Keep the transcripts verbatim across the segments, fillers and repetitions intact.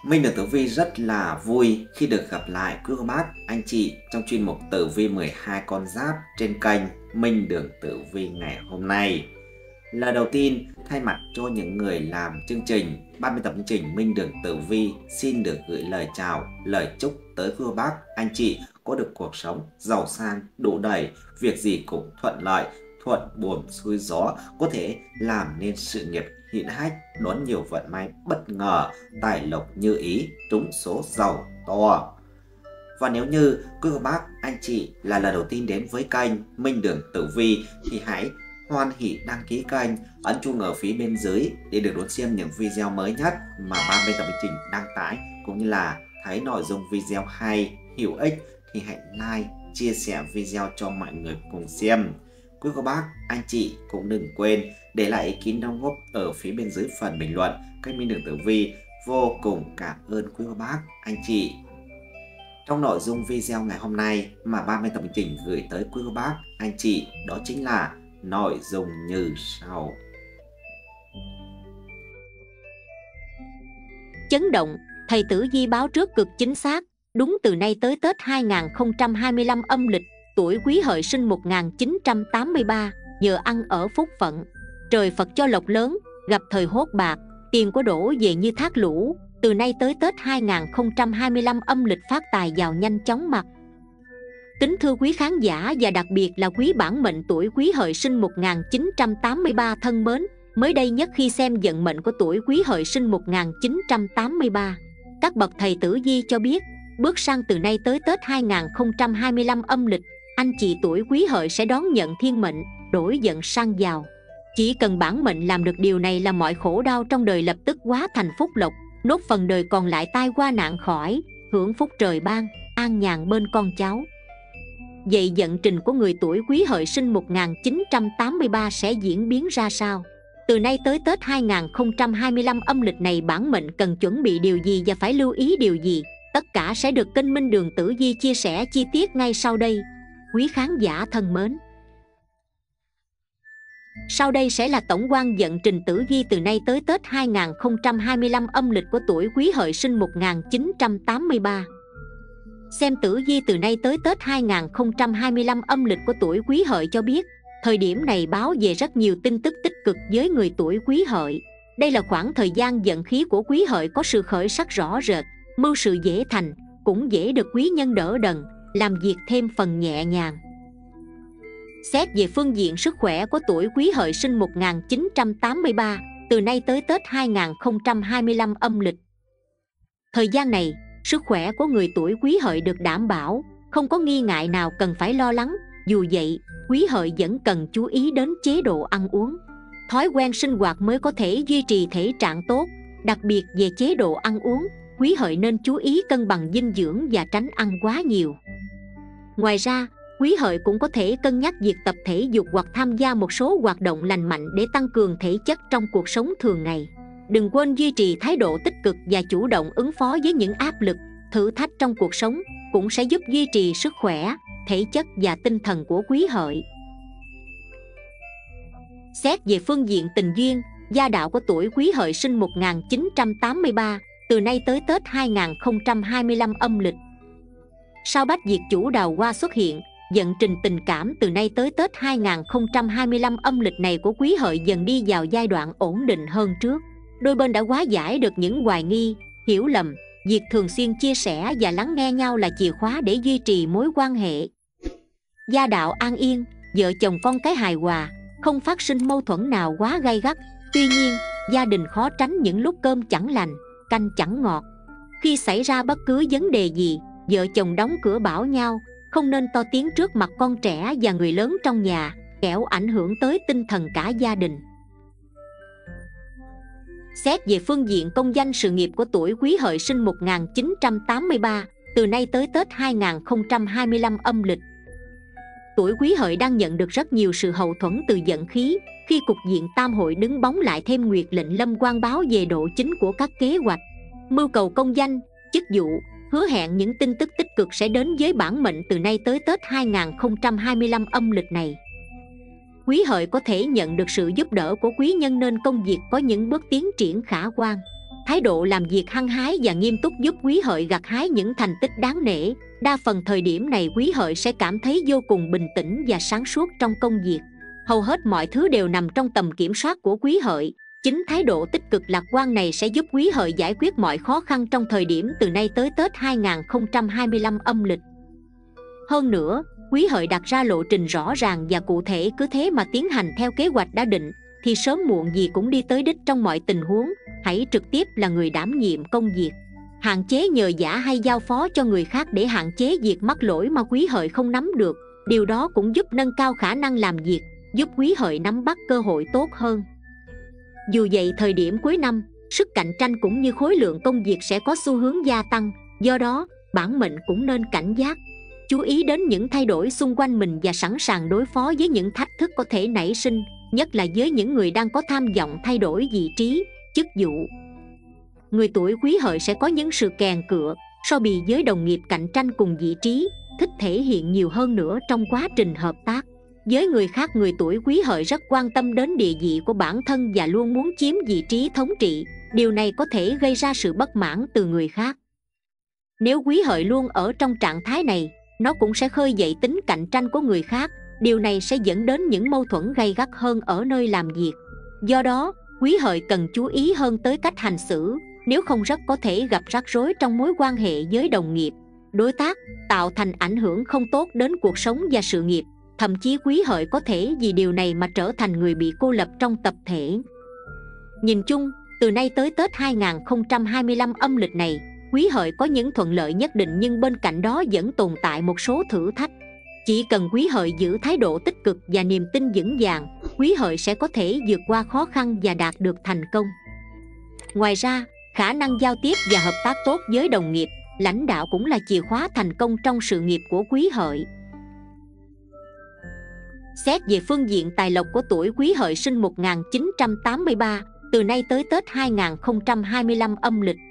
Minh được Tử Vi rất là vui khi được gặp lại quý cô bác, anh chị trong chuyên mục Tử Vi mười hai con giáp trên kênh Minh Đường Tử Vi ngày hôm nay. Lời đầu tiên, thay mặt cho những người làm chương trình, ban biên tập chương trình Minh Đường Tử Vi xin được gửi lời chào, lời chúc tới quý cô bác, anh chị có được cuộc sống giàu sang, đủ đầy, việc gì cũng thuận lợi, thuận buồm xuôi gió, có thể làm nên sự nghiệp hiển hách, đón nhiều vận may bất ngờ, tài lộc như ý, trúng số giàu to. Và nếu như quý cô bác, anh chị là lần đầu tiên đến với kênh Minh Đường Tử Vi thì hãy hoan hỉ đăng ký kênh, ấn chuông ở phía bên dưới để được đón xem những video mới nhất mà ban biên tập chương trình đăng tải, cũng như là thấy nội dung video hay, hữu ích thì hãy like, chia sẻ video cho mọi người cùng xem. Quý cô bác, anh chị cũng đừng quên để lại ý kiến đóng góp ở phía bên dưới phần bình luận. Kênh Minh Đường Tử Vi vô cùng cảm ơn quý cô bác, anh chị. Trong nội dung video ngày hôm nay mà ban biên tập chương trình gửi tới quý cô bác, anh chị đó chính là nội dung như sau. Chấn động, thầy Tử Vi báo trước cực chính xác, đúng từ nay tới Tết hai nghìn không trăm hai mươi lăm âm lịch, tuổi Quý Hợi sinh một nghìn chín trăm tám mươi ba, nhờ ăn ở phúc phận, trời Phật cho lộc lớn, gặp thời hốt bạc, tiền của đổ về như thác lũ, từ nay tới Tết hai nghìn không trăm hai mươi lăm âm lịch phát tài giàu nhanh chóng mặt. Kính thưa quý khán giả và đặc biệt là quý bản mệnh tuổi Quý Hợi sinh một nghìn chín trăm tám mươi ba thân mến, mới đây nhất khi xem vận mệnh của tuổi Quý Hợi sinh một nghìn chín trăm tám mươi ba, các bậc thầy Tử Vi cho biết, bước sang từ nay tới Tết hai nghìn không trăm hai mươi lăm âm lịch, anh chị tuổi Quý Hợi sẽ đón nhận thiên mệnh, đổi giận sang giàu. Chỉ cần bản mệnh làm được điều này là mọi khổ đau trong đời lập tức hóa thành phúc lộc, nốt phần đời còn lại tai qua nạn khỏi, hưởng phúc trời ban, an nhàn bên con cháu. Vậy vận trình của người tuổi Quý Hợi sinh một nghìn chín trăm tám mươi ba sẽ diễn biến ra sao? Từ nay tới Tết hai nghìn không trăm hai mươi lăm âm lịch này bản mệnh cần chuẩn bị điều gì và phải lưu ý điều gì? Tất cả sẽ được kênh Minh Đường Tử Vi chia sẻ chi tiết ngay sau đây. Quý khán giả thân mến, sau đây sẽ là tổng quan vận trình tử vi từ nay tới Tết hai nghìn không trăm hai mươi lăm âm lịch của tuổi Quý Hợi sinh một nghìn chín trăm tám mươi ba. Xem tử vi từ nay tới Tết hai nghìn không trăm hai mươi lăm âm lịch của tuổi Quý Hợi cho biết, thời điểm này báo về rất nhiều tin tức tích cực với người tuổi Quý Hợi. Đây là khoảng thời gian vận khí của Quý Hợi có sự khởi sắc rõ rệt, mưu sự dễ thành, cũng dễ được quý nhân đỡ đần, làm việc thêm phần nhẹ nhàng. Xét về phương diện sức khỏe của tuổi Quý Hợi sinh một nghìn chín trăm tám mươi ba, từ nay tới Tết hai nghìn không trăm hai mươi lăm âm lịch. Thời gian này, sức khỏe của người tuổi Quý Hợi được đảm bảo, không có nghi ngại nào cần phải lo lắng. Dù vậy, Quý Hợi vẫn cần chú ý đến chế độ ăn uống. Thói quen sinh hoạt mới có thể duy trì thể trạng tốt, đặc biệt về chế độ ăn uống, Quý Hợi nên chú ý cân bằng dinh dưỡng và tránh ăn quá nhiều. Ngoài ra, Quý Hợi cũng có thể cân nhắc việc tập thể dục hoặc tham gia một số hoạt động lành mạnh để tăng cường thể chất trong cuộc sống thường ngày. Đừng quên duy trì thái độ tích cực và chủ động ứng phó với những áp lực, thử thách trong cuộc sống, cũng sẽ giúp duy trì sức khỏe, thể chất và tinh thần của Quý Hợi. Xét về phương diện tình duyên, gia đạo của tuổi Quý Hợi sinh một nghìn chín trăm tám mươi ba, từ nay tới Tết hai nghìn không trăm hai mươi lăm âm lịch. Sau Bách Diệt Chủ Đào Hoa xuất hiện, vận trình tình cảm từ nay tới Tết hai nghìn không trăm hai mươi lăm âm lịch này của Quý Hợi dần đi vào giai đoạn ổn định hơn trước. Đôi bên đã hóa giải được những hoài nghi, hiểu lầm. Việc thường xuyên chia sẻ và lắng nghe nhau là chìa khóa để duy trì mối quan hệ. Gia đạo an yên, vợ chồng con cái hài hòa, không phát sinh mâu thuẫn nào quá gay gắt. Tuy nhiên, gia đình khó tránh những lúc cơm chẳng lành, canh chẳng ngọt. Khi xảy ra bất cứ vấn đề gì, vợ chồng đóng cửa bảo nhau, không nên to tiếng trước mặt con trẻ và người lớn trong nhà, kẻo ảnh hưởng tới tinh thần cả gia đình. Xét về phương diện công danh sự nghiệp của tuổi Quý Hợi sinh một nghìn chín trăm tám mươi ba, từ nay tới Tết hai nghìn không trăm hai mươi lăm âm lịch. Tuổi Quý Hợi đang nhận được rất nhiều sự hậu thuẫn từ vận khí, khi cục diện tam hội đứng bóng lại thêm nguyệt lệnh lâm quan báo về độ chính của các kế hoạch, mưu cầu công danh, chức vụ, hứa hẹn những tin tức tích cực sẽ đến với bản mệnh từ nay tới Tết hai nghìn không trăm hai mươi lăm âm lịch này. Quý Hợi có thể nhận được sự giúp đỡ của quý nhân nên công việc có những bước tiến triển khả quan. Thái độ làm việc hăng hái và nghiêm túc giúp Quý Hợi gặt hái những thành tích đáng nể. Đa phần thời điểm này Quý Hợi sẽ cảm thấy vô cùng bình tĩnh và sáng suốt trong công việc. Hầu hết mọi thứ đều nằm trong tầm kiểm soát của Quý Hợi. Chính thái độ tích cực lạc quan này sẽ giúp Quý Hợi giải quyết mọi khó khăn trong thời điểm từ nay tới Tết hai không hai lăm âm lịch. Hơn nữa, Quý Hợi đặt ra lộ trình rõ ràng và cụ thể, cứ thế mà tiến hành theo kế hoạch đã định thì sớm muộn gì cũng đi tới đích trong mọi tình huống. Hãy trực tiếp là người đảm nhiệm công việc. Hạn chế nhờ vả hay giao phó cho người khác để hạn chế việc mắc lỗi mà Quý Hợi không nắm được. Điều đó cũng giúp nâng cao khả năng làm việc, giúp Quý Hợi nắm bắt cơ hội tốt hơn. Dù vậy, thời điểm cuối năm, sức cạnh tranh cũng như khối lượng công việc sẽ có xu hướng gia tăng. Do đó, bản mệnh cũng nên cảnh giác, chú ý đến những thay đổi xung quanh mình và sẵn sàng đối phó với những thách thức có thể nảy sinh, nhất là với những người đang có tham vọng thay đổi vị trí, chức vụ. Người tuổi Quý Hợi sẽ có những sự kèn cựa, so bì với đồng nghiệp cạnh tranh cùng vị trí, thích thể hiện nhiều hơn nữa trong quá trình hợp tác. Với người khác, người tuổi Quý Hợi rất quan tâm đến địa vị của bản thân và luôn muốn chiếm vị trí thống trị. Điều này có thể gây ra sự bất mãn từ người khác. Nếu Quý Hợi luôn ở trong trạng thái này, nó cũng sẽ khơi dậy tính cạnh tranh của người khác. Điều này sẽ dẫn đến những mâu thuẫn gay gắt hơn ở nơi làm việc. Do đó, Quý Hợi cần chú ý hơn tới cách hành xử, nếu không rất có thể gặp rắc rối trong mối quan hệ với đồng nghiệp, đối tác, tạo thành ảnh hưởng không tốt đến cuộc sống và sự nghiệp. Thậm chí Quý Hợi có thể vì điều này mà trở thành người bị cô lập trong tập thể. Nhìn chung, từ nay tới Tết hai không hai lăm âm lịch này, Quý Hợi có những thuận lợi nhất định, nhưng bên cạnh đó vẫn tồn tại một số thử thách. Chỉ cần Quý Hợi giữ thái độ tích cực và niềm tin vững vàng, Quý Hợi sẽ có thể vượt qua khó khăn và đạt được thành công. Ngoài ra, khả năng giao tiếp và hợp tác tốt với đồng nghiệp, lãnh đạo cũng là chìa khóa thành công trong sự nghiệp của Quý Hợi. Xét về phương diện tài lộc của tuổi Quý Hợi sinh một nghìn chín trăm tám mươi ba, từ nay tới Tết hai không hai lăm âm lịch.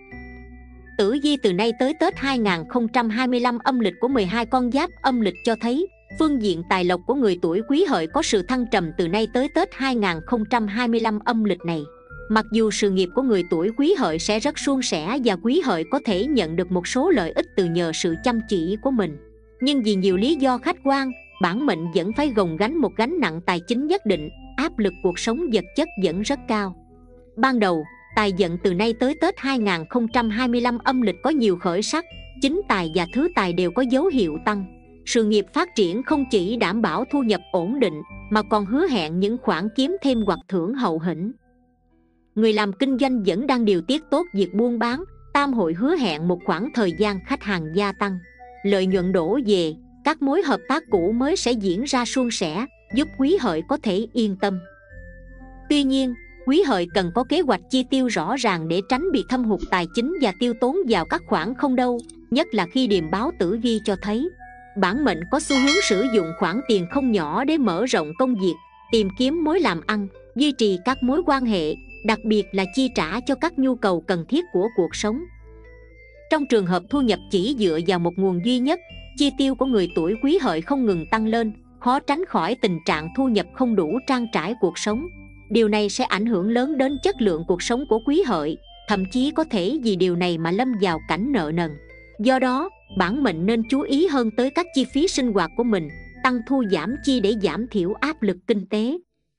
Tử vi từ nay tới Tết hai không hai lăm âm lịch của mười hai con giáp âm lịch cho thấy, phương diện tài lộc của người tuổi Quý Hợi có sự thăng trầm từ nay tới Tết hai không hai lăm âm lịch này. Mặc dù sự nghiệp của người tuổi Quý Hợi sẽ rất suôn sẻ và Quý Hợi có thể nhận được một số lợi ích từ nhờ sự chăm chỉ của mình, nhưng vì nhiều lý do khách quan, bản mệnh vẫn phải gồng gánh một gánh nặng tài chính nhất định. Áp lực cuộc sống vật chất vẫn rất cao. Ban đầu, tài vận từ nay tới Tết hai không hai lăm âm lịch có nhiều khởi sắc, chính tài và thứ tài đều có dấu hiệu tăng. Sự nghiệp phát triển không chỉ đảm bảo thu nhập ổn định, mà còn hứa hẹn những khoản kiếm thêm hoặc thưởng hậu hĩnh. Người làm kinh doanh vẫn đang điều tiết tốt việc buôn bán, tam hội hứa hẹn một khoảng thời gian khách hàng gia tăng, lợi nhuận đổ về, các mối hợp tác cũ mới sẽ diễn ra suôn sẻ, giúp Quý Hợi có thể yên tâm. Tuy nhiên, Quý Hợi cần có kế hoạch chi tiêu rõ ràng để tránh bị thâm hụt tài chính và tiêu tốn vào các khoản không đâu, nhất là khi điềm báo tử vi cho thấy bản mệnh có xu hướng sử dụng khoản tiền không nhỏ để mở rộng công việc, tìm kiếm mối làm ăn, duy trì các mối quan hệ, đặc biệt là chi trả cho các nhu cầu cần thiết của cuộc sống. Trong trường hợp thu nhập chỉ dựa vào một nguồn duy nhất, chi tiêu của người tuổi Quý Hợi không ngừng tăng lên, khó tránh khỏi tình trạng thu nhập không đủ trang trải cuộc sống. Điều này sẽ ảnh hưởng lớn đến chất lượng cuộc sống của Quý Hợi, thậm chí có thể vì điều này mà lâm vào cảnh nợ nần. Do đó, bản mệnh nên chú ý hơn tới các chi phí sinh hoạt của mình, tăng thu giảm chi để giảm thiểu áp lực kinh tế.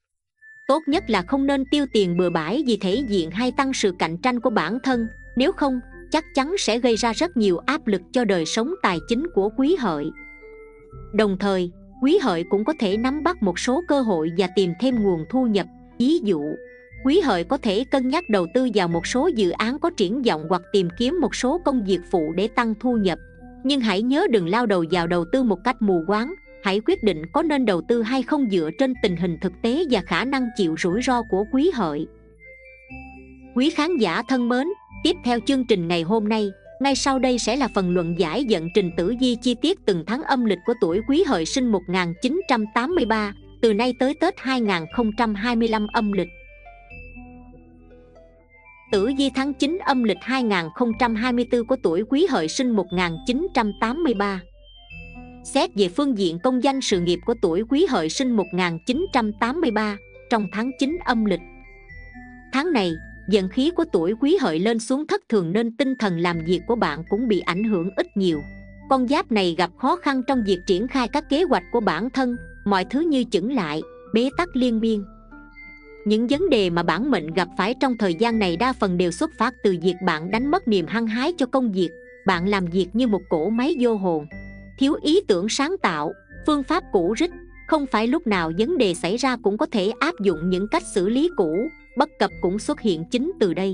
Tốt nhất là không nên tiêu tiền bừa bãi vì thể diện hay tăng sự cạnh tranh của bản thân, nếu không, chắc chắn sẽ gây ra rất nhiều áp lực cho đời sống tài chính của Quý Hợi. Đồng thời, Quý Hợi cũng có thể nắm bắt một số cơ hội và tìm thêm nguồn thu nhập. Ví dụ, Quý Hợi có thể cân nhắc đầu tư vào một số dự án có triển vọng hoặc tìm kiếm một số công việc phụ để tăng thu nhập. Nhưng hãy nhớ đừng lao đầu vào đầu tư một cách mù quáng. Hãy quyết định có nên đầu tư hay không dựa trên tình hình thực tế và khả năng chịu rủi ro của Quý Hợi. Quý khán giả thân mến, tiếp theo chương trình ngày hôm nay, ngay sau đây sẽ là phần luận giải vận trình tử vi chi tiết từng tháng âm lịch của tuổi Quý Hợi sinh một nghìn chín trăm tám mươi ba, từ nay tới Tết hai không hai lăm âm lịch. Tử vi tháng chín âm lịch hai không hai tư của tuổi Quý Hợi sinh một nghìn chín trăm tám mươi ba. Xét về phương diện công danh sự nghiệp của tuổi Quý Hợi sinh một nghìn chín trăm tám mươi ba, trong tháng chín âm lịch. Tháng này, Vận khí của tuổi Quý Hợi lên xuống thất thường nên tinh thần làm việc của bạn cũng bị ảnh hưởng ít nhiều. Con giáp này gặp khó khăn trong việc triển khai các kế hoạch của bản thân, mọi thứ như chững lại, bế tắc liên miên. Những vấn đề mà bản mệnh gặp phải trong thời gian này đa phần đều xuất phát từ việc bạn đánh mất niềm hăng hái cho công việc. Bạn làm việc như một cỗ máy vô hồn, thiếu ý tưởng sáng tạo, phương pháp cũ rích. Không phải lúc nào vấn đề xảy ra cũng có thể áp dụng những cách xử lý cũ, bất cập cũng xuất hiện chính từ đây.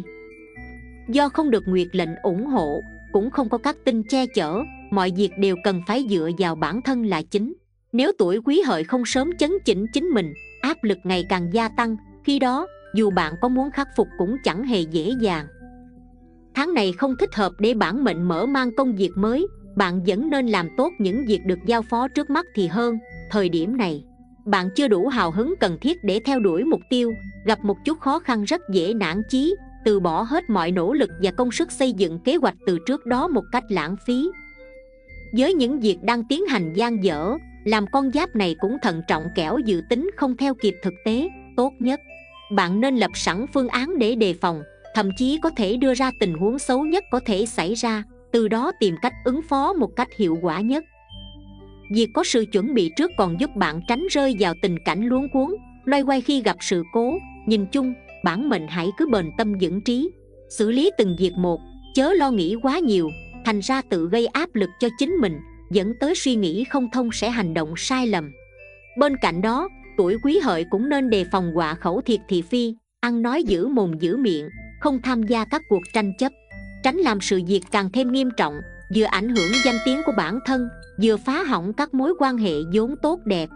Do không được nguyệt lệnh ủng hộ, cũng không có các tinh che chở, mọi việc đều cần phải dựa vào bản thân là chính. Nếu tuổi Quý Hợi không sớm chấn chỉnh chính mình, áp lực ngày càng gia tăng, khi đó dù bạn có muốn khắc phục cũng chẳng hề dễ dàng. Tháng này không thích hợp để bản mệnh mở mang công việc mới, bạn vẫn nên làm tốt những việc được giao phó trước mắt thì hơn. Thời điểm này, bạn chưa đủ hào hứng cần thiết để theo đuổi mục tiêu, gặp một chút khó khăn rất dễ nản chí, từ bỏ hết mọi nỗ lực và công sức xây dựng kế hoạch từ trước đó một cách lãng phí. Với những việc đang tiến hành dang dở, làm con giáp này cũng thận trọng kẻo dự tính không theo kịp thực tế. Tốt nhất, bạn nên lập sẵn phương án để đề phòng, thậm chí có thể đưa ra tình huống xấu nhất có thể xảy ra, từ đó tìm cách ứng phó một cách hiệu quả nhất. Việc có sự chuẩn bị trước còn giúp bạn tránh rơi vào tình cảnh luống cuống, loay hoay khi gặp sự cố. Nhìn chung, bản mệnh hãy cứ bền tâm vững trí, xử lý từng việc một, chớ lo nghĩ quá nhiều, thành ra tự gây áp lực cho chính mình, dẫn tới suy nghĩ không thông sẽ hành động sai lầm. Bên cạnh đó, tuổi Quý Hợi cũng nên đề phòng họa khẩu thiệt thị phi, ăn nói giữ mồm giữ miệng, không tham gia các cuộc tranh chấp, tránh làm sự việc càng thêm nghiêm trọng, vừa ảnh hưởng danh tiếng của bản thân, vừa phá hỏng các mối quan hệ vốn tốt đẹp.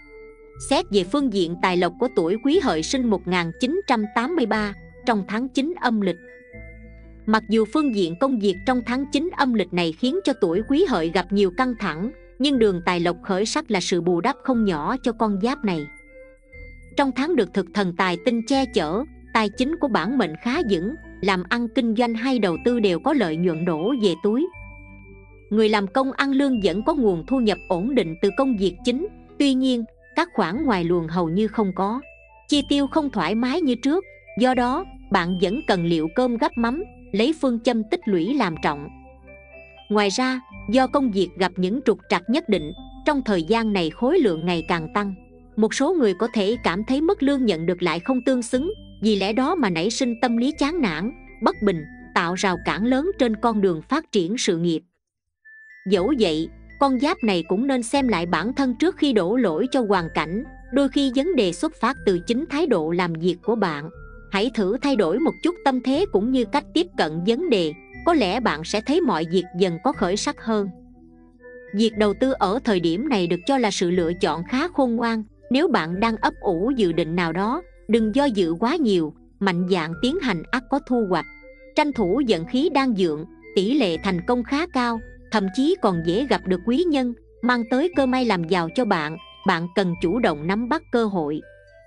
Xét về phương diện tài lộc của tuổi Quý Hợi sinh một nghìn chín trăm tám mươi ba trong tháng chín âm lịch. Mặc dù phương diện công việc trong tháng chín âm lịch này khiến cho tuổi Quý Hợi gặp nhiều căng thẳng, nhưng đường tài lộc khởi sắc là sự bù đắp không nhỏ cho con giáp này. Trong tháng được thực thần tài tinh che chở, tài chính của bản mệnh khá vững, làm ăn kinh doanh hay đầu tư đều có lợi nhuận đổ về túi. Người làm công ăn lương vẫn có nguồn thu nhập ổn định từ công việc chính, tuy nhiên các khoản ngoài luồng hầu như không có, chi tiêu không thoải mái như trước, do đó bạn vẫn cần liệu cơm gắp mắm, lấy phương châm tích lũy làm trọng. Ngoài ra, do công việc gặp những trục trặc nhất định, trong thời gian này khối lượng ngày càng tăng, một số người có thể cảm thấy mức lương nhận được lại không tương xứng, vì lẽ đó mà nảy sinh tâm lý chán nản, bất bình, tạo rào cản lớn trên con đường phát triển sự nghiệp. Dẫu vậy, con giáp này cũng nên xem lại bản thân trước khi đổ lỗi cho hoàn cảnh, đôi khi vấn đề xuất phát từ chính thái độ làm việc của bạn. Hãy thử thay đổi một chút tâm thế cũng như cách tiếp cận vấn đề, có lẽ bạn sẽ thấy mọi việc dần có khởi sắc hơn. Việc đầu tư ở thời điểm này được cho là sự lựa chọn khá khôn ngoan. Nếu bạn đang ấp ủ dự định nào đó, đừng do dự quá nhiều, mạnh dạn tiến hành ắt có thu hoạch. Tranh thủ vận khí đang vượng, tỷ lệ thành công khá cao, thậm chí còn dễ gặp được quý nhân, mang tới cơ may làm giàu cho bạn. Bạn cần chủ động nắm bắt cơ hội.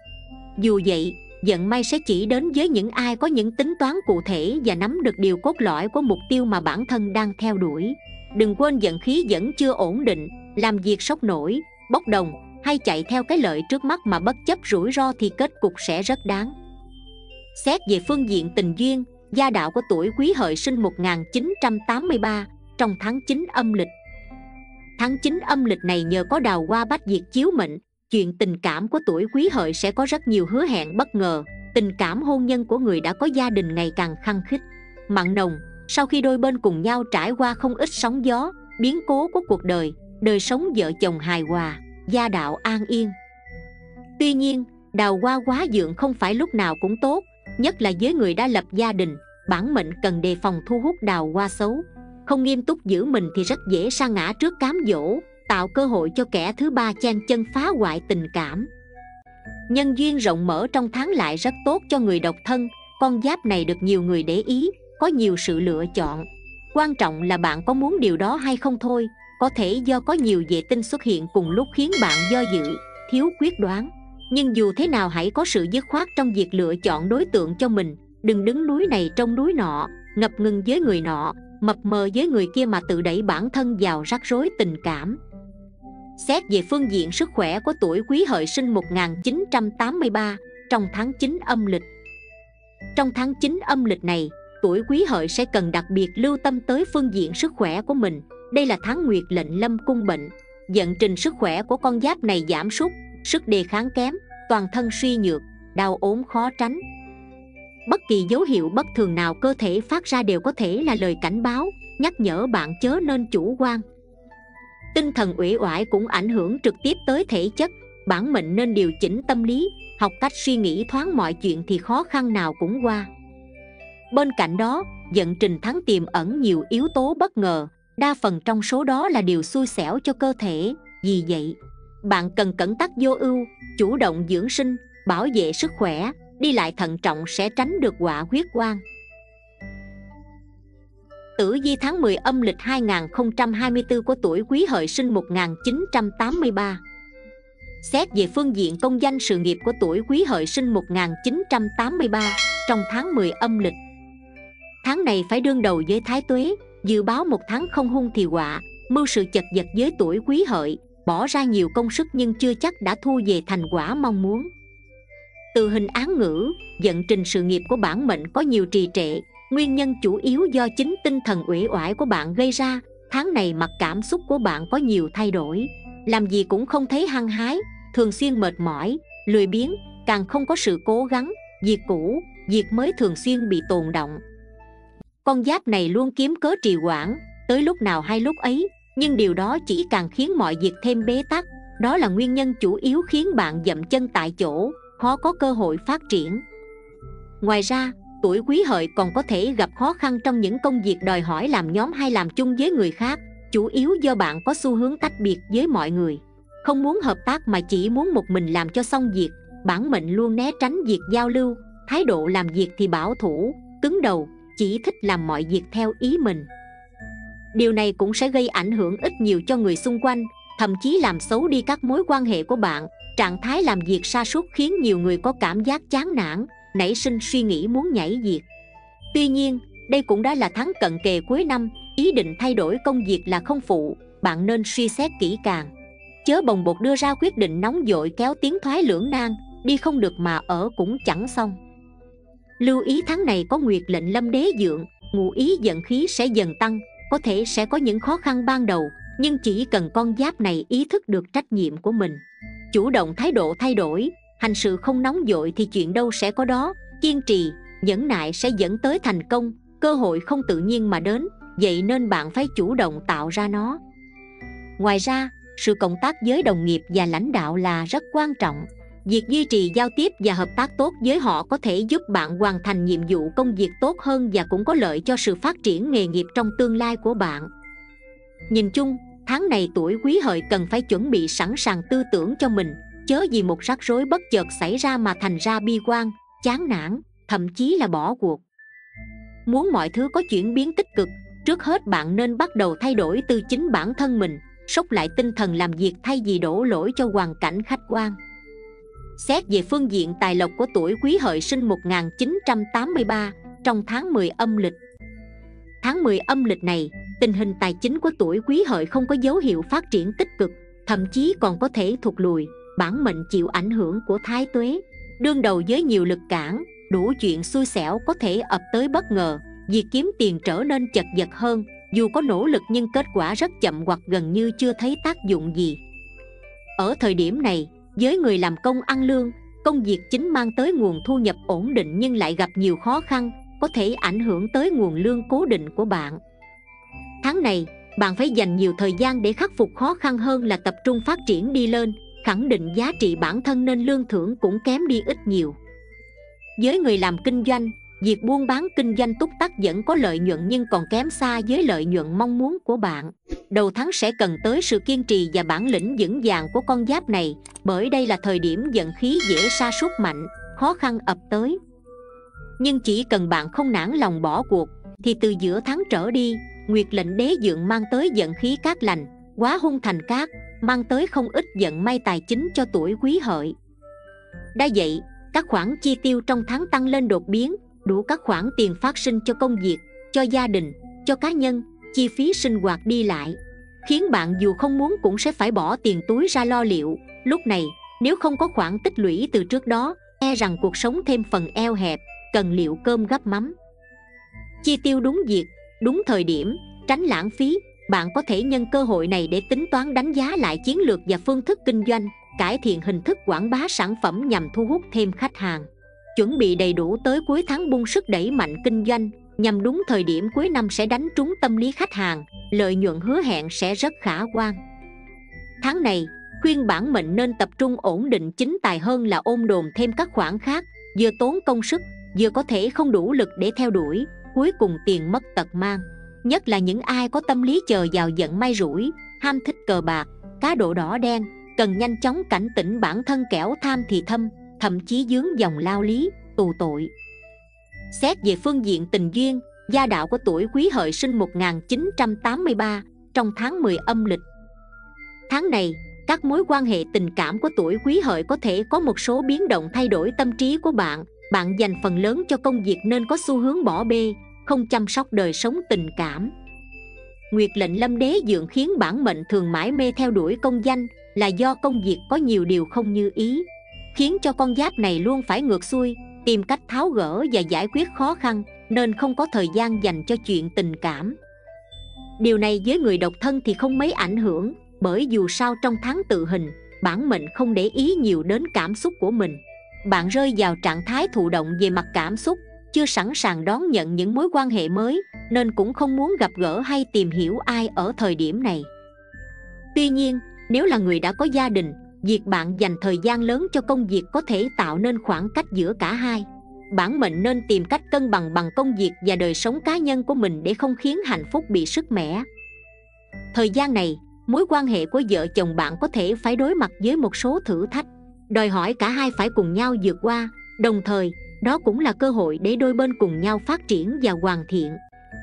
Dù vậy, vận may sẽ chỉ đến với những ai có những tính toán cụ thể và nắm được điều cốt lõi của mục tiêu mà bản thân đang theo đuổi. Đừng quên vận khí vẫn chưa ổn định, làm việc sốc nổi, bốc đồng hay chạy theo cái lợi trước mắt mà bất chấp rủi ro thì kết cục sẽ rất đáng. Xét về phương diện tình duyên, gia đạo của tuổi Quý Hợi sinh một nghìn chín trăm tám mươi ba trong tháng chín âm lịch. Tháng chín âm lịch này nhờ có đào hoa bách diệt chiếu mệnh, chuyện tình cảm của tuổi Quý Hợi sẽ có rất nhiều hứa hẹn bất ngờ. Tình cảm hôn nhân của người đã có gia đình ngày càng khăng khít, mặn nồng, sau khi đôi bên cùng nhau trải qua không ít sóng gió, biến cố của cuộc đời, đời sống vợ chồng hài hòa, gia đạo an yên. Tuy nhiên, đào hoa quá vượng không phải lúc nào cũng tốt, nhất là với người đã lập gia đình. Bản mệnh cần đề phòng thu hút đào hoa xấu, không nghiêm túc giữ mình thì rất dễ sa ngã trước cám dỗ, tạo cơ hội cho kẻ thứ ba chen chân phá hoại tình cảm. Nhân duyên rộng mở trong tháng lại rất tốt cho người độc thân. Con giáp này được nhiều người để ý, có nhiều sự lựa chọn. Quan trọng là bạn có muốn điều đó hay không thôi. Có thể do có nhiều vệ tinh xuất hiện cùng lúc khiến bạn do dự, thiếu quyết đoán. Nhưng dù thế nào hãy có sự dứt khoát trong việc lựa chọn đối tượng cho mình. Đừng đứng núi này trông núi nọ, ngập ngừng với người nọ, mập mờ với người kia mà tự đẩy bản thân vào rắc rối tình cảm. Xét về phương diện sức khỏe của tuổi Quý Hợi sinh một nghìn chín trăm tám mươi ba trong tháng chín âm lịch. Trong tháng chín âm lịch này, tuổi Quý Hợi sẽ cần đặc biệt lưu tâm tới phương diện sức khỏe của mình. Đây là tháng Nguyệt lệnh lâm cung bệnh, vận trình sức khỏe của con giáp này giảm sút, sức đề kháng kém, toàn thân suy nhược, đau ốm khó tránh. Bất kỳ dấu hiệu bất thường nào cơ thể phát ra đều có thể là lời cảnh báo, nhắc nhở bạn chớ nên chủ quan. Tinh thần uể oải cũng ảnh hưởng trực tiếp tới thể chất, bản mệnh nên điều chỉnh tâm lý, học cách suy nghĩ thoáng mọi chuyện thì khó khăn nào cũng qua. Bên cạnh đó, vận trình tháng tiềm ẩn nhiều yếu tố bất ngờ, đa phần trong số đó là điều xui xẻo cho cơ thể. Vì vậy, bạn cần cẩn tắc vô ưu, chủ động dưỡng sinh, bảo vệ sức khỏe, đi lại thận trọng sẽ tránh được họa huyết quang. Tử vi tháng mười âm lịch hai nghìn không trăm hai mươi tư của tuổi Quý Hợi sinh một nghìn chín trăm tám mươi ba. Xét về phương diện công danh sự nghiệp của tuổi Quý Hợi sinh một nghìn chín trăm tám mươi ba, trong tháng mười âm lịch, tháng này phải đương đầu với Thái Tuế, dự báo một tháng không hung thì họa, mưu sự chật vật với tuổi Quý Hợi, bỏ ra nhiều công sức nhưng chưa chắc đã thu về thành quả mong muốn. Từ hình án ngữ, vận trình sự nghiệp của bản mệnh có nhiều trì trệ, nguyên nhân chủ yếu do chính tinh thần uể oải của bạn gây ra. Tháng này mặt cảm xúc của bạn có nhiều thay đổi, làm gì cũng không thấy hăng hái, thường xuyên mệt mỏi, lười biếng, càng không có sự cố gắng, việc cũ, việc mới thường xuyên bị tồn động. Con giáp này luôn kiếm cớ trì hoãn, tới lúc nào hay lúc ấy, nhưng điều đó chỉ càng khiến mọi việc thêm bế tắc. Đó là nguyên nhân chủ yếu khiến bạn dậm chân tại chỗ, khó có cơ hội phát triển. Ngoài ra, tuổi Quý Hợi còn có thể gặp khó khăn trong những công việc đòi hỏi làm nhóm hay làm chung với người khác, chủ yếu do bạn có xu hướng tách biệt với mọi người, không muốn hợp tác mà chỉ muốn một mình làm cho xong việc. Bản mệnh luôn né tránh việc giao lưu, thái độ làm việc thì bảo thủ, cứng đầu, chỉ thích làm mọi việc theo ý mình. Điều này cũng sẽ gây ảnh hưởng ít nhiều cho người xung quanh, thậm chí làm xấu đi các mối quan hệ của bạn. Trạng thái làm việc sa sút khiến nhiều người có cảm giác chán nản, nảy sinh suy nghĩ muốn nhảy việc. Tuy nhiên, đây cũng đã là tháng cận kề cuối năm, ý định thay đổi công việc là không phụ, bạn nên suy xét kỹ càng, chớ bồng bột đưa ra quyết định nóng vội kéo tiến thoái lưỡng nan, đi không được mà ở cũng chẳng xong. Lưu ý tháng này có Nguyệt lệnh lâm đế dượng, ngụ ý vận khí sẽ dần tăng, có thể sẽ có những khó khăn ban đầu, nhưng chỉ cần con giáp này ý thức được trách nhiệm của mình, chủ động thái độ thay đổi, hành sự không nóng vội thì chuyện đâu sẽ có đó, kiên trì, nhẫn nại sẽ dẫn tới thành công, cơ hội không tự nhiên mà đến, vậy nên bạn phải chủ động tạo ra nó. Ngoài ra, sự cộng tác với đồng nghiệp và lãnh đạo là rất quan trọng. Việc duy trì giao tiếp và hợp tác tốt với họ có thể giúp bạn hoàn thành nhiệm vụ công việc tốt hơn và cũng có lợi cho sự phát triển nghề nghiệp trong tương lai của bạn. Nhìn chung, tháng này tuổi Quý Hợi cần phải chuẩn bị sẵn sàng tư tưởng cho mình, chớ vì một rắc rối bất chợt xảy ra mà thành ra bi quan, chán nản, thậm chí là bỏ cuộc. Muốn mọi thứ có chuyển biến tích cực, trước hết bạn nên bắt đầu thay đổi từ chính bản thân mình, xốc lại tinh thần làm việc thay vì đổ lỗi cho hoàn cảnh khách quan. Xét về phương diện tài lộc của tuổi Quý Hợi sinh một nghìn chín trăm tám mươi ba, trong tháng mười âm lịch. Tháng mười âm lịch này, tình hình tài chính của tuổi Quý Hợi không có dấu hiệu phát triển tích cực, thậm chí còn có thể thụt lùi. Bản mệnh chịu ảnh hưởng của Thái Tuế, đương đầu với nhiều lực cản, đủ chuyện xui xẻo có thể ập tới bất ngờ, việc kiếm tiền trở nên chật vật hơn, dù có nỗ lực nhưng kết quả rất chậm hoặc gần như chưa thấy tác dụng gì. Ở thời điểm này, với người làm công ăn lương, công việc chính mang tới nguồn thu nhập ổn định nhưng lại gặp nhiều khó khăn, có thể ảnh hưởng tới nguồn lương cố định của bạn. Tháng này, bạn phải dành nhiều thời gian để khắc phục khó khăn hơn là tập trung phát triển đi lên, khẳng định giá trị bản thân nên lương thưởng cũng kém đi ít nhiều. Với người làm kinh doanh, việc buôn bán kinh doanh túc tắc vẫn có lợi nhuận nhưng còn kém xa với lợi nhuận mong muốn của bạn. Đầu tháng sẽ cần tới sự kiên trì và bản lĩnh vững vàng của con giáp này, bởi đây là thời điểm vận khí dễ sa sút mạnh, khó khăn ập tới. Nhưng chỉ cần bạn không nản lòng bỏ cuộc, thì từ giữa tháng trở đi, Nguyệt lệnh đế dượng mang tới vận khí cát lành, hóa hung thành cát, mang tới không ít vận may tài chính cho tuổi Quý Hợi. Đã vậy, các khoản chi tiêu trong tháng tăng lên đột biến, đủ các khoản tiền phát sinh cho công việc, cho gia đình, cho cá nhân, chi phí sinh hoạt đi lại, khiến bạn dù không muốn cũng sẽ phải bỏ tiền túi ra lo liệu. Lúc này, nếu không có khoản tích lũy từ trước đó, e rằng cuộc sống thêm phần eo hẹp, cần liệu cơm gắp mắm. Chi tiêu đúng việc, đúng thời điểm, tránh lãng phí. Bạn có thể nhân cơ hội này để tính toán đánh giá lại chiến lược và phương thức kinh doanh, cải thiện hình thức quảng bá sản phẩm nhằm thu hút thêm khách hàng. Chuẩn bị đầy đủ tới cuối tháng bung sức đẩy mạnh kinh doanh, nhằm đúng thời điểm cuối năm sẽ đánh trúng tâm lý khách hàng, lợi nhuận hứa hẹn sẽ rất khả quan. Tháng này, khuyên bản mệnh nên tập trung ổn định chính tài hơn là ôm đồm thêm các khoản khác, vừa tốn công sức, vừa có thể không đủ lực để theo đuổi, cuối cùng tiền mất tật mang. Nhất là những ai có tâm lý chờ vào vận may rủi, ham thích cờ bạc, cá độ đỏ đen, cần nhanh chóng cảnh tỉnh bản thân kẻo tham thì thâm, thậm chí dướng dòng lao lý, tù tội. Xét về phương diện tình duyên, gia đạo của tuổi Quý Hợi sinh một nghìn chín trăm tám mươi ba trong tháng mười âm lịch. Tháng này, các mối quan hệ tình cảm của tuổi Quý Hợi có thể có một số biến động thay đổi tâm trí của bạn. Bạn dành phần lớn cho công việc nên có xu hướng bỏ bê, không chăm sóc đời sống tình cảm. Nguyệt lệnh lâm đế dượng khiến bản mệnh thường mãi mê theo đuổi công danh là do công việc có nhiều điều không như ý, khiến cho con giáp này luôn phải ngược xuôi, tìm cách tháo gỡ và giải quyết khó khăn, nên không có thời gian dành cho chuyện tình cảm. Điều này với người độc thân thì không mấy ảnh hưởng, bởi dù sao trong tháng tự hình, bản mệnh không để ý nhiều đến cảm xúc của mình. Bạn rơi vào trạng thái thụ động về mặt cảm xúc, chưa sẵn sàng đón nhận những mối quan hệ mới, nên cũng không muốn gặp gỡ hay tìm hiểu ai ở thời điểm này. Tuy nhiên, nếu là người đã có gia đình, việc bạn dành thời gian lớn cho công việc có thể tạo nên khoảng cách giữa cả hai. Bản mệnh nên tìm cách cân bằng bằng công việc và đời sống cá nhân của mình để không khiến hạnh phúc bị sứt mẻ. Thời gian này, mối quan hệ của vợ chồng bạn có thể phải đối mặt với một số thử thách, đòi hỏi cả hai phải cùng nhau vượt qua, đồng thời đó cũng là cơ hội để đôi bên cùng nhau phát triển và hoàn thiện.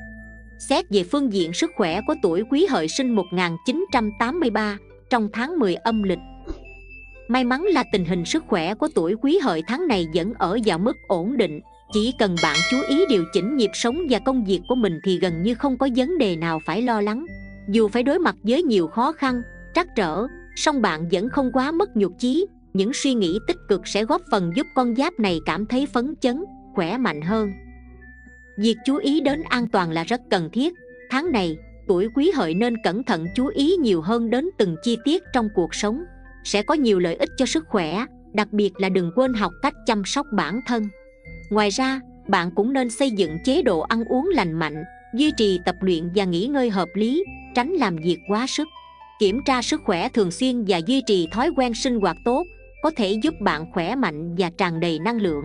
Xét về phương diện sức khỏe của tuổi Quý Hợi sinh một nghìn chín trăm tám mươi ba trong tháng mười âm lịch. May mắn là tình hình sức khỏe của tuổi Quý Hợi tháng này vẫn ở vào mức ổn định. Chỉ cần bạn chú ý điều chỉnh nhịp sống và công việc của mình thì gần như không có vấn đề nào phải lo lắng. Dù phải đối mặt với nhiều khó khăn, trắc trở, song bạn vẫn không quá mất nhục chí. Những suy nghĩ tích cực sẽ góp phần giúp con giáp này cảm thấy phấn chấn, khỏe mạnh hơn. Việc chú ý đến an toàn là rất cần thiết. Tháng này, tuổi Quý Hợi nên cẩn thận chú ý nhiều hơn đến từng chi tiết trong cuộc sống. Sẽ có nhiều lợi ích cho sức khỏe, đặc biệt là đừng quên học cách chăm sóc bản thân. Ngoài ra, bạn cũng nên xây dựng chế độ ăn uống lành mạnh, duy trì tập luyện và nghỉ ngơi hợp lý, tránh làm việc quá sức. Kiểm tra sức khỏe thường xuyên và duy trì thói quen sinh hoạt tốt có thể giúp bạn khỏe mạnh và tràn đầy năng lượng.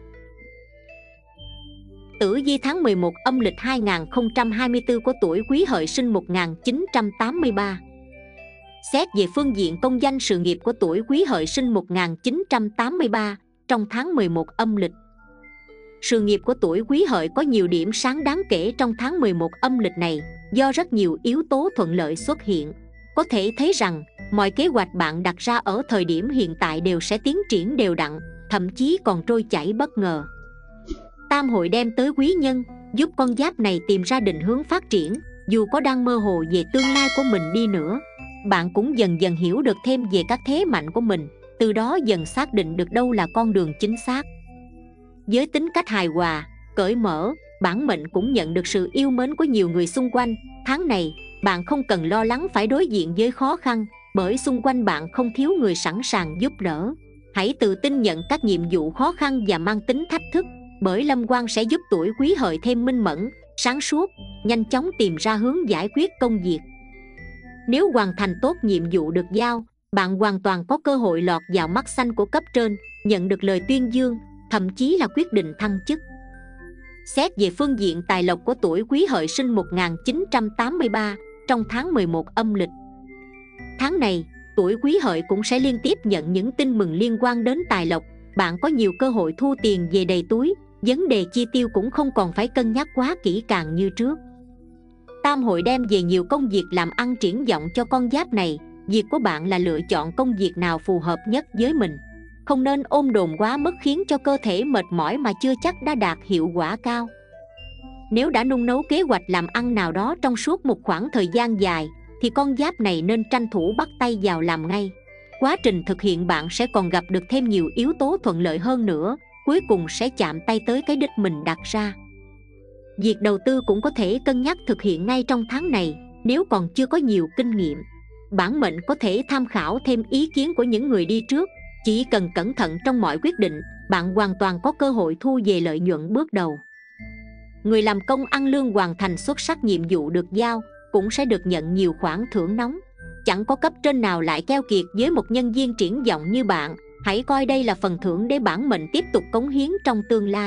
Tử vi tháng mười một âm lịch hai nghìn không trăm hai mươi tư của tuổi Quý Hợi sinh một nghìn chín trăm tám mươi ba. Xét về phương diện công danh sự nghiệp của tuổi Quý Hợi sinh một nghìn chín trăm tám mươi ba trong tháng mười một âm lịch. Sự nghiệp của tuổi Quý Hợi có nhiều điểm sáng đáng kể trong tháng mười một âm lịch này, do rất nhiều yếu tố thuận lợi xuất hiện. Có thể thấy rằng mọi kế hoạch bạn đặt ra ở thời điểm hiện tại đều sẽ tiến triển đều đặn, thậm chí còn trôi chảy bất ngờ. Tam hội đem tới quý nhân, giúp con giáp này tìm ra định hướng phát triển. Dù có đang mơ hồ về tương lai của mình đi nữa, bạn cũng dần dần hiểu được thêm về các thế mạnh của mình, từ đó dần xác định được đâu là con đường chính xác. Với tính cách hài hòa, cởi mở, bản mệnh cũng nhận được sự yêu mến của nhiều người xung quanh. Tháng này, bạn không cần lo lắng phải đối diện với khó khăn, bởi xung quanh bạn không thiếu người sẵn sàng giúp đỡ. Hãy tự tin nhận các nhiệm vụ khó khăn và mang tính thách thức, bởi lâm quang sẽ giúp tuổi Quý Hợi thêm minh mẫn, sáng suốt, nhanh chóng tìm ra hướng giải quyết công việc. Nếu hoàn thành tốt nhiệm vụ được giao, bạn hoàn toàn có cơ hội lọt vào mắt xanh của cấp trên, nhận được lời tuyên dương, thậm chí là quyết định thăng chức. Xét về phương diện tài lộc của tuổi Quý Hợi sinh một nghìn chín trăm tám mươi ba trong tháng mười một âm lịch. Tháng này, tuổi Quý Hợi cũng sẽ liên tiếp nhận những tin mừng liên quan đến tài lộc. Bạn có nhiều cơ hội thu tiền về đầy túi, vấn đề chi tiêu cũng không còn phải cân nhắc quá kỹ càng như trước. Tam hội đem về nhiều công việc làm ăn triển vọng cho con giáp này. Việc của bạn là lựa chọn công việc nào phù hợp nhất với mình. Không nên ôm đồm quá mức khiến cho cơ thể mệt mỏi mà chưa chắc đã đạt hiệu quả cao. Nếu đã nung nấu kế hoạch làm ăn nào đó trong suốt một khoảng thời gian dài, thì con giáp này nên tranh thủ bắt tay vào làm ngay. Quá trình thực hiện bạn sẽ còn gặp được thêm nhiều yếu tố thuận lợi hơn nữa, cuối cùng sẽ chạm tay tới cái đích mình đặt ra. Việc đầu tư cũng có thể cân nhắc thực hiện ngay trong tháng này. Nếu còn chưa có nhiều kinh nghiệm, bản mệnh có thể tham khảo thêm ý kiến của những người đi trước. Chỉ cần cẩn thận trong mọi quyết định, bạn hoàn toàn có cơ hội thu về lợi nhuận bước đầu. Người làm công ăn lương hoàn thành xuất sắc nhiệm vụ được giao cũng sẽ được nhận nhiều khoản thưởng nóng. Chẳng có cấp trên nào lại keo kiệt với một nhân viên triển vọng như bạn. Hãy coi đây là phần thưởng để bản mệnh tiếp tục cống hiến trong tương lai.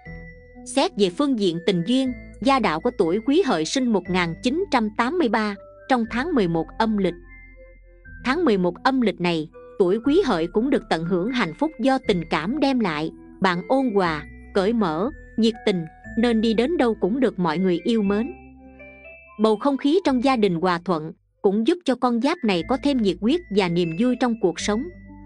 Xét về phương diện tình duyên, gia đạo của tuổi Quý Hợi sinh một nghìn chín trăm tám mươi ba trong tháng mười một âm lịch. Tháng mười một âm lịch này, tuổi Quý Hợi cũng được tận hưởng hạnh phúc do tình cảm đem lại. Bạn ôn hòa, cởi mở, nhiệt tình nên đi đến đâu cũng được mọi người yêu mến. Bầu không khí trong gia đình hòa thuận cũng giúp cho con giáp này có thêm nhiệt huyết và niềm vui trong cuộc sống.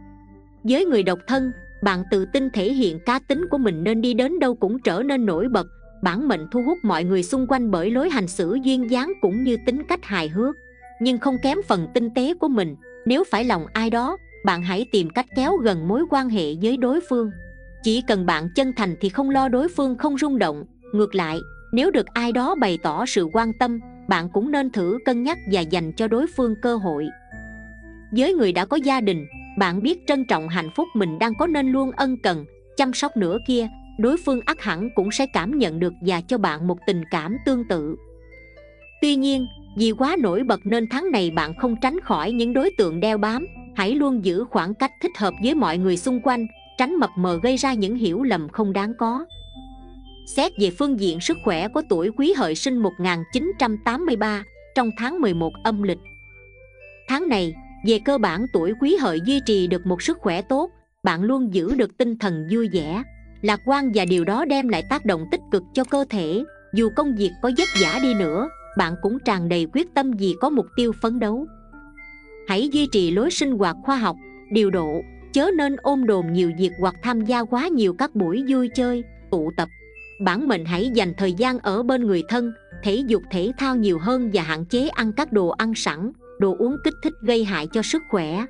Với người độc thân, bạn tự tin thể hiện cá tính của mình nên đi đến đâu cũng trở nên nổi bật. Bản mệnh thu hút mọi người xung quanh bởi lối hành xử duyên dáng cũng như tính cách hài hước, nhưng không kém phần tinh tế của mình. Nếu phải lòng ai đó, bạn hãy tìm cách kéo gần mối quan hệ với đối phương. Chỉ cần bạn chân thành thì không lo đối phương không rung động. Ngược lại, nếu được ai đó bày tỏ sự quan tâm, bạn cũng nên thử cân nhắc và dành cho đối phương cơ hội. Với người đã có gia đình, bạn biết trân trọng hạnh phúc mình đang có nên luôn ân cần, chăm sóc nửa kia. Đối phương ắt hẳn cũng sẽ cảm nhận được và cho bạn một tình cảm tương tự. Tuy nhiên, vì quá nổi bật nên tháng này bạn không tránh khỏi những đối tượng đeo bám. Hãy luôn giữ khoảng cách thích hợp với mọi người xung quanh, tránh mập mờ gây ra những hiểu lầm không đáng có. Xét về phương diện sức khỏe của tuổi Quý Hợi sinh một nghìn chín trăm tám mươi ba trong tháng mười một âm lịch. Tháng này, về cơ bản tuổi Quý Hợi duy trì được một sức khỏe tốt. Bạn luôn giữ được tinh thần vui vẻ, lạc quan và điều đó đem lại tác động tích cực cho cơ thể. Dù công việc có vất vả đi nữa, bạn cũng tràn đầy quyết tâm vì có mục tiêu phấn đấu. Hãy duy trì lối sinh hoạt khoa học, điều độ, chớ nên ôm đồm nhiều việc hoặc tham gia quá nhiều các buổi vui chơi, tụ tập. Bản mệnh hãy dành thời gian ở bên người thân, thể dục thể thao nhiều hơn và hạn chế ăn các đồ ăn sẵn, đồ uống kích thích gây hại cho sức khỏe.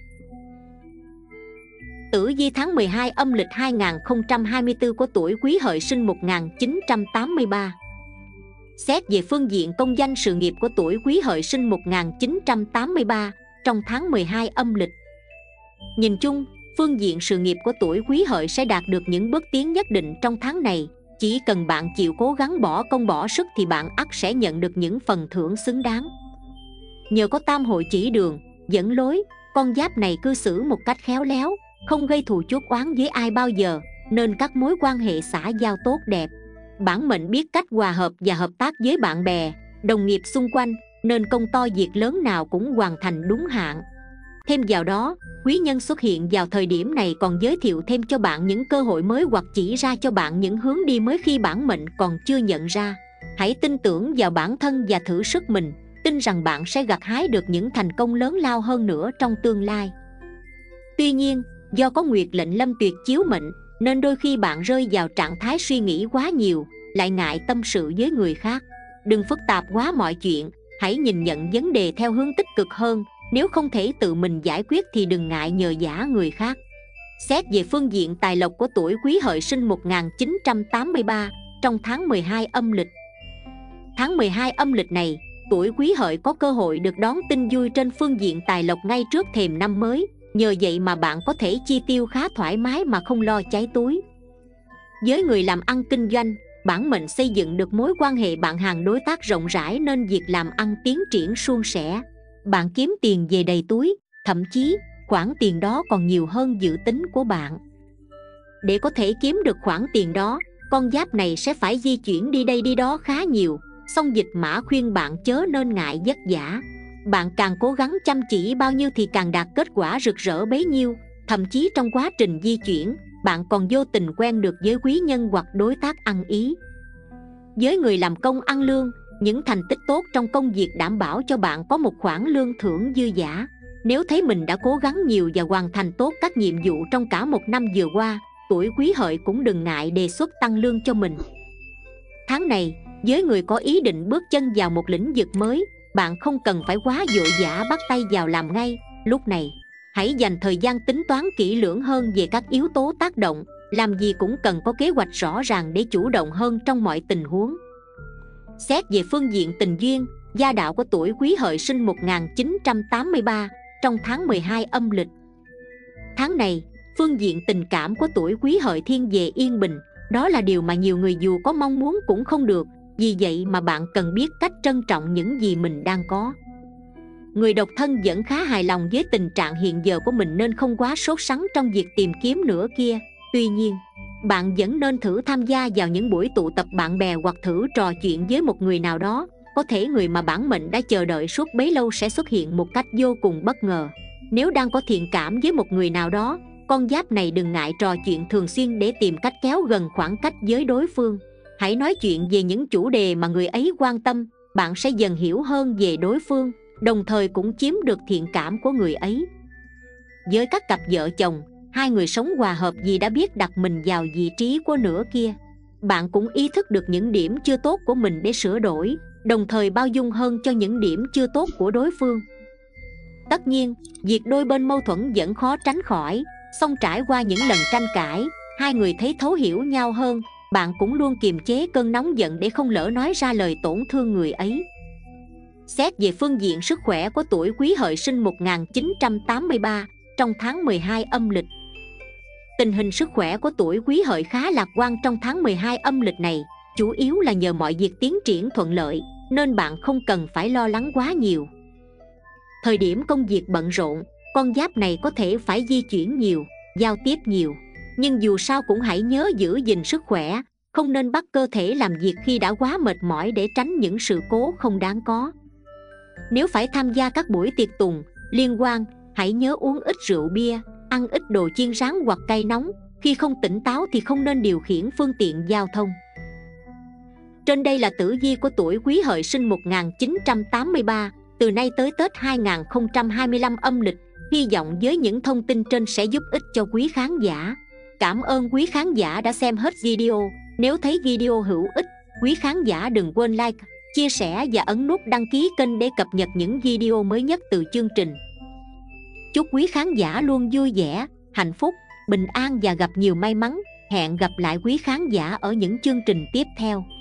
Tử vi tháng mười hai âm lịch hai nghìn không trăm hai mươi tư của tuổi Quý Hợi sinh một nghìn chín trăm tám mươi ba. Xét về phương diện công danh sự nghiệp của tuổi Quý Hợi sinh một nghìn chín trăm tám mươi ba trong tháng mười hai âm lịch. Nhìn chung, phương diện sự nghiệp của tuổi Quý Hợi sẽ đạt được những bước tiến nhất định trong tháng này. Chỉ cần bạn chịu cố gắng bỏ công bỏ sức thì bạn ắt sẽ nhận được những phần thưởng xứng đáng. Nhờ có tam hội chỉ đường, dẫn lối, con giáp này cư xử một cách khéo léo, không gây thù chuốc oán với ai bao giờ, nên các mối quan hệ xã giao tốt đẹp. Bản mệnh biết cách hòa hợp và hợp tác với bạn bè, đồng nghiệp xung quanh, nên công to việc lớn nào cũng hoàn thành đúng hạn. Thêm vào đó, quý nhân xuất hiện vào thời điểm này còn giới thiệu thêm cho bạn những cơ hội mới hoặc chỉ ra cho bạn những hướng đi mới khi bản mệnh còn chưa nhận ra. Hãy tin tưởng vào bản thân và thử sức mình, tin rằng bạn sẽ gặt hái được những thành công lớn lao hơn nữa trong tương lai. Tuy nhiên, do có nguyệt lệnh lâm tuyệt chiếu mệnh, nên đôi khi bạn rơi vào trạng thái suy nghĩ quá nhiều, lại ngại tâm sự với người khác. Đừng phức tạp quá mọi chuyện, hãy nhìn nhận vấn đề theo hướng tích cực hơn. Nếu không thể tự mình giải quyết thì đừng ngại nhờ vả người khác. Xét về phương diện tài lộc của tuổi Quý Hợi sinh một nghìn chín trăm tám mươi ba trong tháng mười hai âm lịch. Tháng mười hai âm lịch này, tuổi Quý Hợi có cơ hội được đón tin vui trên phương diện tài lộc ngay trước thềm năm mới. Nhờ vậy mà bạn có thể chi tiêu khá thoải mái mà không lo cháy túi. Với người làm ăn kinh doanh, bản mệnh xây dựng được mối quan hệ bạn hàng đối tác rộng rãi nên việc làm ăn tiến triển suôn sẻ. Bạn kiếm tiền về đầy túi, thậm chí khoản tiền đó còn nhiều hơn dự tính của bạn. Để có thể kiếm được khoản tiền đó, con giáp này sẽ phải di chuyển đi đây đi đó khá nhiều. Song dịch mã khuyên bạn chớ nên ngại vất vả. Bạn càng cố gắng chăm chỉ bao nhiêu thì càng đạt kết quả rực rỡ bấy nhiêu. Thậm chí trong quá trình di chuyển, bạn còn vô tình quen được với quý nhân hoặc đối tác ăn ý. Với người làm công ăn lương, những thành tích tốt trong công việc đảm bảo cho bạn có một khoản lương thưởng dư dả. Nếu thấy mình đã cố gắng nhiều và hoàn thành tốt các nhiệm vụ trong cả một năm vừa qua, tuổi Quý Hợi cũng đừng ngại đề xuất tăng lương cho mình. Tháng này, với người có ý định bước chân vào một lĩnh vực mới, bạn không cần phải quá vội vã bắt tay vào làm ngay. Lúc này, hãy dành thời gian tính toán kỹ lưỡng hơn về các yếu tố tác động, làm gì cũng cần có kế hoạch rõ ràng để chủ động hơn trong mọi tình huống. Xét về phương diện tình duyên, gia đạo của tuổi Quý Hợi sinh một nghìn chín trăm tám mươi ba trong tháng mười hai âm lịch. Tháng này, phương diện tình cảm của tuổi Quý Hợi thiên về yên bình, đó là điều mà nhiều người dù có mong muốn cũng không được, vì vậy mà bạn cần biết cách trân trọng những gì mình đang có. Người độc thân vẫn khá hài lòng với tình trạng hiện giờ của mình nên không quá sốt sắng trong việc tìm kiếm nửa kia. Tuy nhiên, bạn vẫn nên thử tham gia vào những buổi tụ tập bạn bè hoặc thử trò chuyện với một người nào đó. Có thể người mà bản mệnh đã chờ đợi suốt bấy lâu sẽ xuất hiện một cách vô cùng bất ngờ. Nếu đang có thiện cảm với một người nào đó, con giáp này đừng ngại trò chuyện thường xuyên để tìm cách kéo gần khoảng cách với đối phương. Hãy nói chuyện về những chủ đề mà người ấy quan tâm, bạn sẽ dần hiểu hơn về đối phương, đồng thời cũng chiếm được thiện cảm của người ấy. Với các cặp vợ chồng, hai người sống hòa hợp vì đã biết đặt mình vào vị trí của nửa kia. Bạn cũng ý thức được những điểm chưa tốt của mình để sửa đổi, đồng thời bao dung hơn cho những điểm chưa tốt của đối phương. Tất nhiên, việc đôi bên mâu thuẫn vẫn khó tránh khỏi, song trải qua những lần tranh cãi, hai người thấy thấu hiểu nhau hơn, bạn cũng luôn kiềm chế cơn nóng giận để không lỡ nói ra lời tổn thương người ấy. Xét về phương diện sức khỏe của tuổi Quý Hợi sinh một nghìn chín trăm tám mươi ba trong tháng mười hai âm lịch. Tình hình sức khỏe của tuổi Quý Hợi khá lạc quan trong tháng mười hai âm lịch này, chủ yếu là nhờ mọi việc tiến triển thuận lợi, nên bạn không cần phải lo lắng quá nhiều. Thời điểm công việc bận rộn, con giáp này có thể phải di chuyển nhiều, giao tiếp nhiều, nhưng dù sao cũng hãy nhớ giữ gìn sức khỏe, không nên bắt cơ thể làm việc khi đã quá mệt mỏi để tránh những sự cố không đáng có. Nếu phải tham gia các buổi tiệc tùng, liên hoan, hãy nhớ uống ít rượu bia, ăn ít đồ chiên rán hoặc cay nóng. Khi không tỉnh táo thì không nên điều khiển phương tiện giao thông. Trên đây là tử vi của tuổi Quý Hợi sinh một nghìn chín trăm tám mươi ba, từ nay tới Tết hai nghìn không trăm hai mươi lăm âm lịch. Hy vọng với những thông tin trên sẽ giúp ích cho quý khán giả. Cảm ơn quý khán giả đã xem hết video. Nếu thấy video hữu ích, quý khán giả đừng quên like, chia sẻ và ấn nút đăng ký kênh để cập nhật những video mới nhất từ chương trình. Chúc quý khán giả luôn vui vẻ, hạnh phúc, bình an và gặp nhiều may mắn. Hẹn gặp lại quý khán giả ở những chương trình tiếp theo.